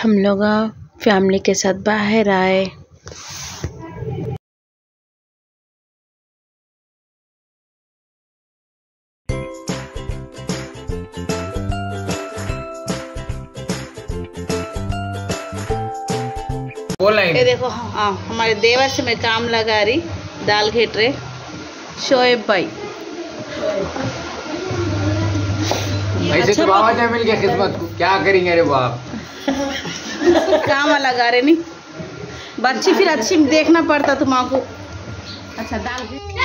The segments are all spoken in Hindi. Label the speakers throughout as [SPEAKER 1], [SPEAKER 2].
[SPEAKER 1] हम लोग फैमिली के साथ बाहर आए।
[SPEAKER 2] ये देखो हमारे देवर से मैं काम लगा रही, दाल घेट रहे शोएब भाई।
[SPEAKER 3] ऐसे तो बाबा जी मिल गया किस्मत को, क्या करेंगे अरे बाप।
[SPEAKER 2] काम लगा रहे नहीं बच्ची, फिर अच्छी देखना पड़ता तुम्हारा। अच्छा दाल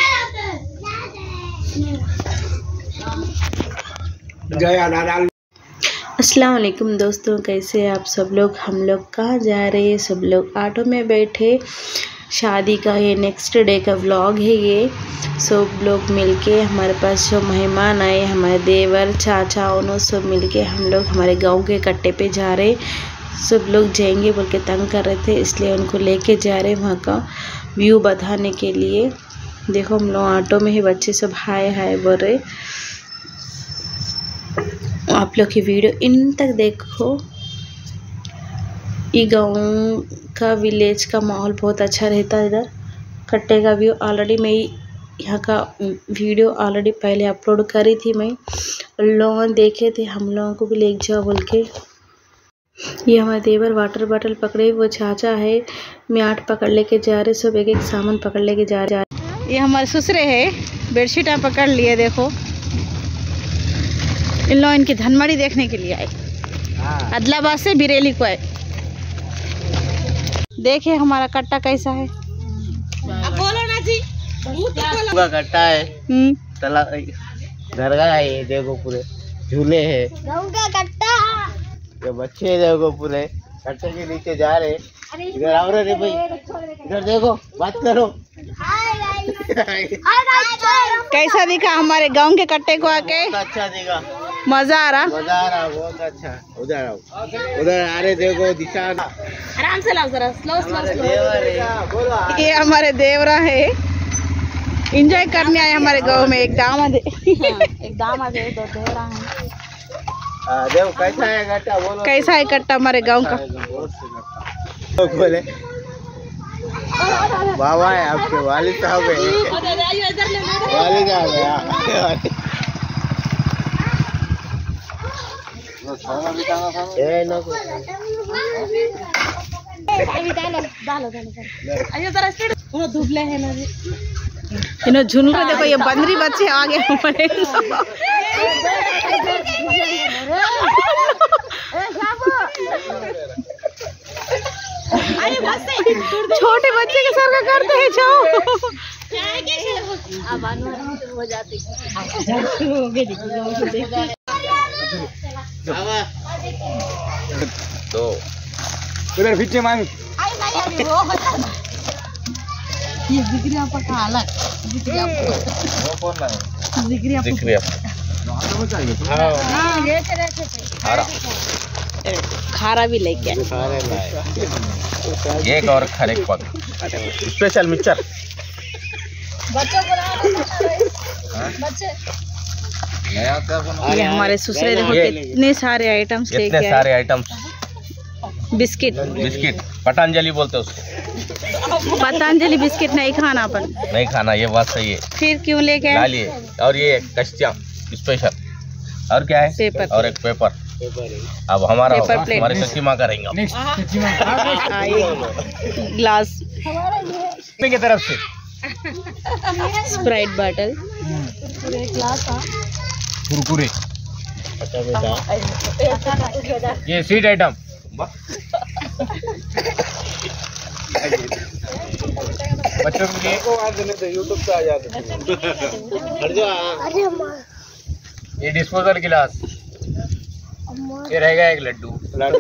[SPEAKER 1] अस्सलाम वालेकुम दोस्तों, कैसे आप सब लोग। हम लोग कहाँ जा रहे हैं, सब लोग ऑटो में बैठे। शादी का ये नेक्स्ट डे का व्लॉग है ये। सब लोग मिलके हमारे पास जो मेहमान आए, हमारे देवर चाचा उन्होंने सब मिलके हम लोग हमारे गांव के कट्टे पे जा रहे। सब लोग जाएंगे बोल के तंग कर रहे थे, इसलिए उनको लेके जा रहे वहाँ का व्यू बताने के लिए। देखो हम लोग ऑटो में ही, बच्चे सब हाय हाय बोल रहे। आप लोग की वीडियो इन तक देखो। ये गांव का विलेज का माहौल बहुत अच्छा रहता है। इधर कट्टे का व्यू ऑलरेडी मैं यहाँ का वीडियो ऑलरेडी पहले अपलोड करी थी मैं, लोगों देखे थे, हम लोगों को भी ले जाओ बोल के। ये हमारे देवर वाटर बॉटल पकड़े, वो चाचा है म्याट पकड़ लेके जा रहे। सब एक एक सामान पकड़ लेके जा रहे।
[SPEAKER 2] ये हमारे ससुरे है, बेडशीट पकड़ लिए। देखो इन लोग इनकी धनमड़ी देखने के लिए आए, अदलाबाद से बिरेली को आए। देखिए हमारा कट्टा कैसा है। अब बोलो ना जी।
[SPEAKER 4] कट्टा है, तला दरगाह है, ये देखो पूरे झूले है, कट्टा ये बच्चे देखो पूरे कट्टे के नीचे जा रहे। इधर आओ रे भाई, इधर देखो, बात करो।
[SPEAKER 2] कैसा दिखा हमारे गांव के कट्टे को आके?
[SPEAKER 4] अच्छा दिखा,
[SPEAKER 2] मजा आ रहा,
[SPEAKER 4] बहुत अच्छा। उधर आओ, उधर आ रहे देखो दिशा,
[SPEAKER 2] आराम से लाओ जरा, स्लो स्लो। ये हमारे देवरा है, एंजॉय करने आए हमारे गांव में। एक दामाद है, एक दामाद है, दो देवरा है।
[SPEAKER 4] देखो कैसा है कट्टा, बोलो
[SPEAKER 2] कैसा है कट्टा हमारे गांव का।
[SPEAKER 4] बोले बाबा है आपके, वालिद साहब है, वालिद साहब है।
[SPEAKER 2] धुबले है ना इन्हों झुनको देखो, ये बंदरी बच्चे आगे हमारे। छोटे बच्चे के सर का करते हैं, जाओ हो जाती।
[SPEAKER 3] तो उधर पीछे मांग
[SPEAKER 2] ये जिक्रिया पका अलग, जिक्रिया खारा भी लेके
[SPEAKER 3] एक और खरे पक स्पेशल मिक्सचर।
[SPEAKER 2] बच्चों ये हमारे ससुरे देखो कितने सारे आइटम्स लेके आए।
[SPEAKER 3] सारे आइटम्स,
[SPEAKER 2] बिस्किट
[SPEAKER 3] पतंजलि बोलते हैं उसको।
[SPEAKER 2] पतंजलि बिस्किट नहीं खाना, अपन
[SPEAKER 3] नहीं खाना, ये बात सही है।
[SPEAKER 2] फिर क्यों लेके आए?
[SPEAKER 3] लिए। और ये कश्तियाँ स्पेशल, और क्या है?
[SPEAKER 2] पेपर,
[SPEAKER 3] और एक पेपर। अब हमारा हमारे सच्ची माँ करेंगे
[SPEAKER 2] ग्लास
[SPEAKER 3] की तरफ से
[SPEAKER 2] स्प्राइट बॉटल,
[SPEAKER 3] कुरकुरे, ये स्वीट आइटम। बच्चों के लिए यूट्यूब पे आ जाते। ये डिस्पोजल गिलास, ये रहेगा एक लड्डू।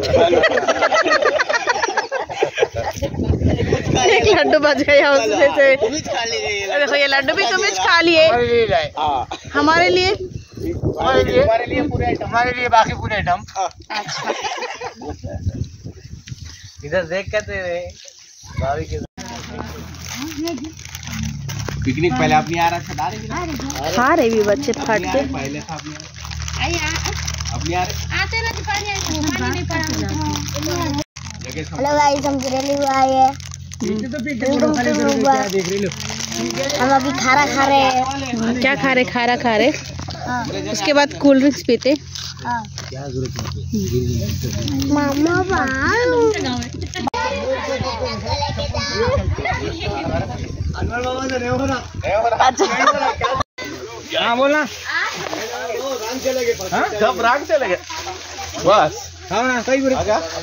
[SPEAKER 2] एक लड्डू बच गया उसमें से। देखो ये लड्डू भी तुम खा लिए, हमारे लिए
[SPEAKER 4] बाकी पूरे आइटम।
[SPEAKER 2] अच्छा
[SPEAKER 4] इधर देख के भाभी के
[SPEAKER 3] पिकनिक पहले अपनी आ रहा था,
[SPEAKER 2] खा रहे भी बच्चे फट के।
[SPEAKER 3] पहले था अपनी आ रहे।
[SPEAKER 2] आते ना
[SPEAKER 5] हेलो गाइस, हम गिरेली हुआ है। हम अभी खारा खा रहे हैं।
[SPEAKER 2] क्या खा रहे? खारा खा रहे। उसके बाद कोल्ड ड्रिंक्स पीते।
[SPEAKER 5] मामा
[SPEAKER 4] हाँ बोलना। सब राग से लगे बस। हाँ ना सही बोल।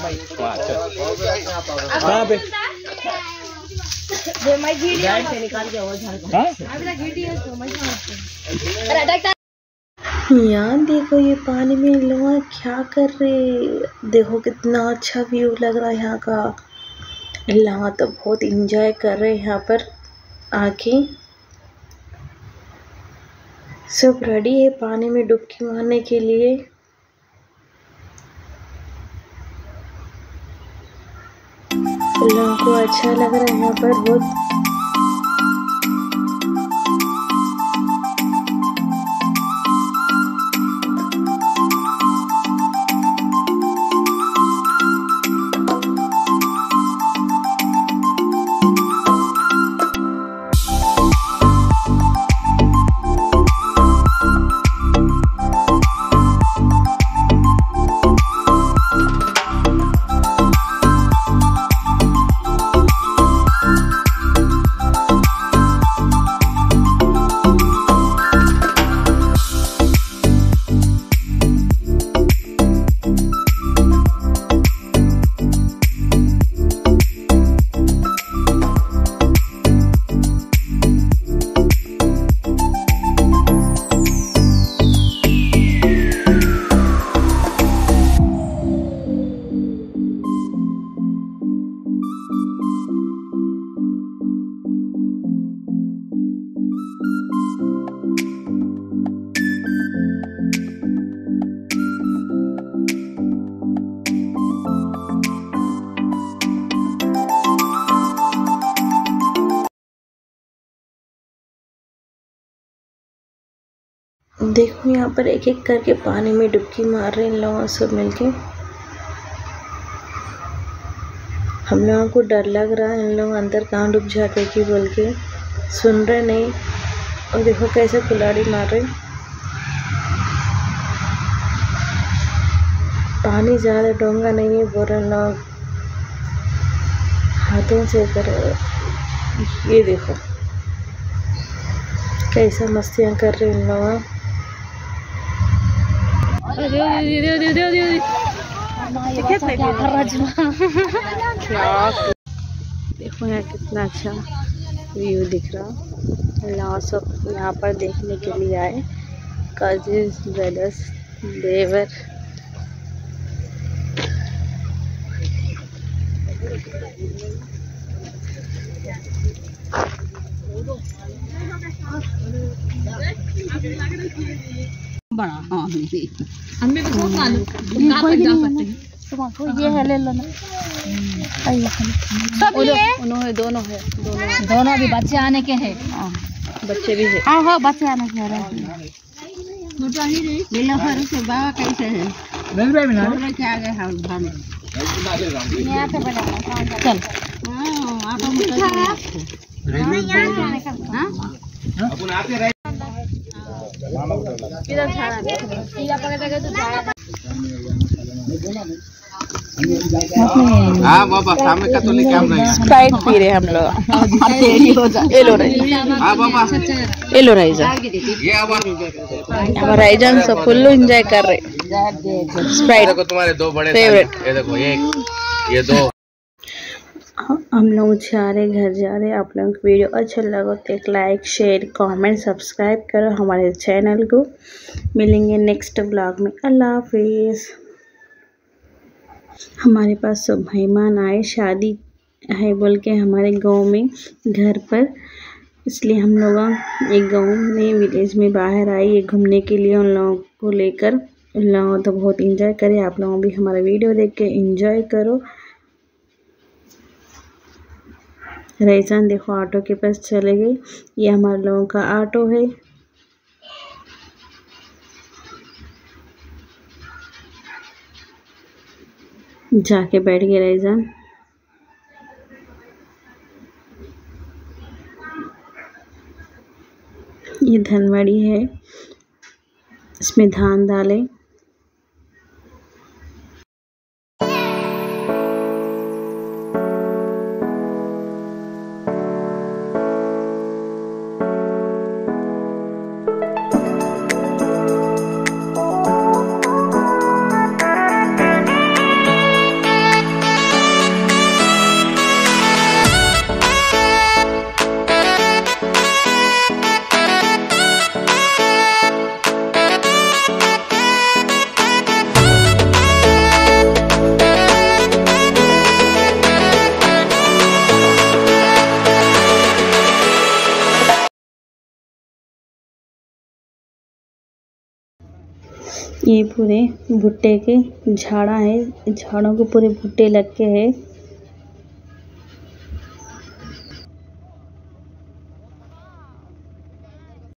[SPEAKER 1] यार देखो ये पानी में लोग क्या कर रहे, देखो कितना अच्छा व्यू लग रहा है यहाँ का। लोग तो बहुत इंजॉय कर रहे हैं यहाँ पर आके। सब रेडी है पानी में डुबकी मारने के लिए। लोगों को अच्छा लग रहा है यहाँ पर बहुत। देखो यहाँ पर एक एक करके पानी में डुबकी मार रहे हैं इन लोगों सब मिलके। हम लोगों को डर लग रहा है, इन लोग अंदर कहाँ डूब जाते कि बोल के सुन रहे नहीं। और देखो कैसे कुल्हाड़ी मार रहे। पानी ज़्यादा डूंगा नहीं है, बोल रहे लोग हाथों से कर। ये देखो कैसा मस्तियाँ कर रहे इन लोग। देखो यहाँ कितना अच्छा व्यू दिख रहा। यहाँ सब यहाँ पर देखने के लिए आए। कजिन्स ब्रदर्स देवर।
[SPEAKER 2] बड़ा हाँ हमें भी बहुत मालूम कहाँ जा सकते हैं।
[SPEAKER 5] ये है, ले लो ना।
[SPEAKER 2] सब उन्होंने दोनों है, दोनों भी बच्चे आने के हैं।
[SPEAKER 1] बच्चे भी है।
[SPEAKER 5] हाँ हाँ, बच्चे आने के हैं।
[SPEAKER 2] ले लो फिर उसे बाबा कैसे है क्या आ गए हम भाने
[SPEAKER 5] यहाँ पे बना
[SPEAKER 2] चल इधर झाड़ा सीधा पकड़ तो झाड़ा।
[SPEAKER 4] हाँ बाबा सामने का तो लेके हम रहे हैं।
[SPEAKER 2] स्प्राइट पी रहे हम लोग। ये लो राइजान।
[SPEAKER 4] हाँ बाबा
[SPEAKER 2] ये लो राइजान।
[SPEAKER 4] ये
[SPEAKER 2] हमारा राइजान सब फुल एंजॉय कर रहे। स्प्राइट
[SPEAKER 4] देखो तुम्हारे दो बड़े
[SPEAKER 2] फेवरेट।
[SPEAKER 4] ये देखो ये दो।
[SPEAKER 1] हम लोग जा रहे घर जा रहे। आप लोगों को वीडियो अच्छा लगा तो एक लाइक शेयर कमेंट सब्सक्राइब करो हमारे चैनल को। मिलेंगे नेक्स्ट ब्लॉग में। अल्लाह हाफिज़। हमारे पास सब मेहमान आए, शादी है बोल के हमारे गांव में घर पर, इसलिए हम लोग एक गांव में विलेज में बाहर आए ये घूमने के लिए उन लोगों को लेकर। उन लोगों तो बहुत इंजॉय करे। आप लोगों भी हमारा वीडियो देख के इंजॉय करो। रईजान देखो ऑटो के पास चले गए। ये हमारे लोगों का ऑटो है। जाके बैठ गए रईजान। ये धनमड़ी है, इसमें धान डालें। ये पूरे भुट्टे के झाड़ा है, झाड़ों के पूरे भुट्टे लग के है।